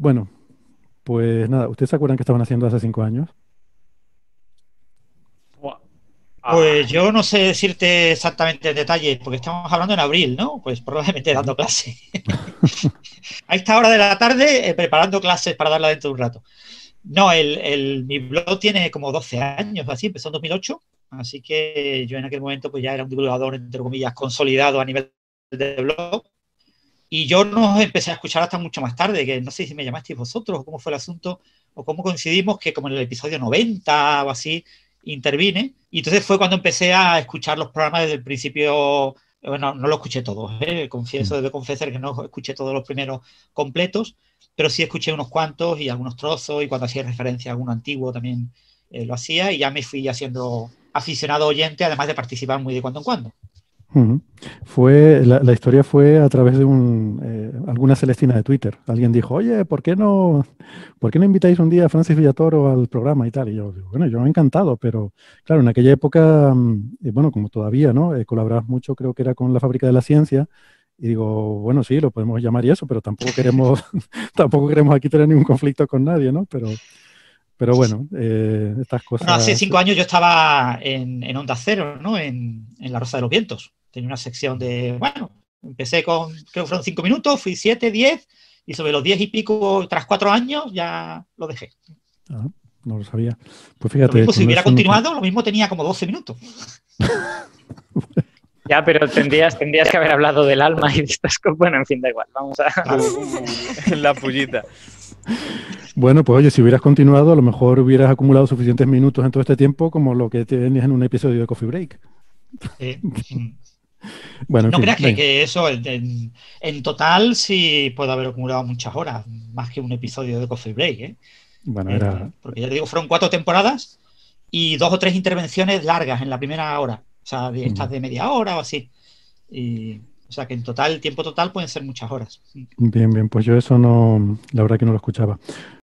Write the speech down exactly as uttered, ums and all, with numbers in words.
Bueno, pues nada, ¿ustedes se acuerdan que estaban haciendo hace cinco años? Buah. Ah, Pues yo no sé decirte exactamente en detalle, porque estamos hablando en abril, ¿no? Pues probablemente Ujú. dando clase. A esta hora de la tarde, eh, preparando clases para darla dentro de un rato. No, el, el, mi blog tiene como doce años, así, empezó en dos mil ocho, así que yo en aquel momento pues ya era un divulgador, entre comillas, consolidado a nivel de blog. Y yo no empecé a escuchar hasta mucho más tarde, que no sé si me llamasteis vosotros o cómo fue el asunto, o cómo coincidimos, que como en el episodio noventa o así intervine. Y entonces fue cuando empecé a escuchar los programas desde el principio. Bueno, no lo escuché todos, ¿eh? Confieso, Mm. debo confesar que no escuché todos los primeros completos, pero sí escuché unos cuantos y algunos trozos, y cuando hacía referencia a alguno antiguo también eh, lo hacía, y ya me fui haciendo aficionado oyente, además de participar muy de cuando en cuando. Ujú. Fue, la, la historia fue a través de un, eh, alguna Celestina de Twitter. Alguien dijo, oye, ¿por qué no, ¿por qué no invitáis un día a Francis Villatoro al programa y tal? Y yo digo, bueno, yo encantado, pero claro, en aquella época, mm, eh, bueno, como todavía, ¿no? Eh, colaborabas mucho, creo que era con la Fábrica de la Ciencia. Y digo, bueno, sí, lo podemos llamar y eso, pero tampoco queremos, tampoco queremos aquí tener ningún conflicto con nadie, ¿no? Pero, pero bueno, eh, estas Bueno, hace cosas. cinco años yo estaba en, en Onda Cero, ¿no? En, en La Rosa de los Vientos. Tenía una sección de, bueno, empecé con, creo que fueron cinco minutos, fui siete, diez, y sobre los diez y pico, tras cuatro años, ya lo dejé. Ah, no lo sabía. Pues Lo fíjate, mismo, si con hubiera eso no te... continuado, lo mismo tenía como doce minutos. ya, pero tendrías, tendrías que haber hablado del alma y de estas cosas. Bueno, en fin, da igual. Vamos a. Claro. Uh, la pullita. Bueno, pues oye, si hubieras continuado, a lo mejor hubieras acumulado suficientes minutos en todo este tiempo como lo que tenías en un episodio de Coffee Break. Eh, Bueno, en no fin, creas que, venga. que eso, en, en, total, sí puedo haber acumulado muchas horas, más que un episodio de Coffee Break, ¿eh? Bueno, Eh, era... porque ya te digo, fueron cuatro temporadas y dos o tres intervenciones largas en la primera hora. O sea, de estas mm, de media hora o así. Y, o sea, que en total, el tiempo total pueden ser muchas horas. bien, bien, pues yo eso no, la verdad que no lo escuchaba.